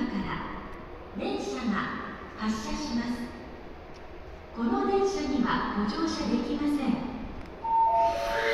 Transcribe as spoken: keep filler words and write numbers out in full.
から電車が発車します。この電車にはご乗車できません。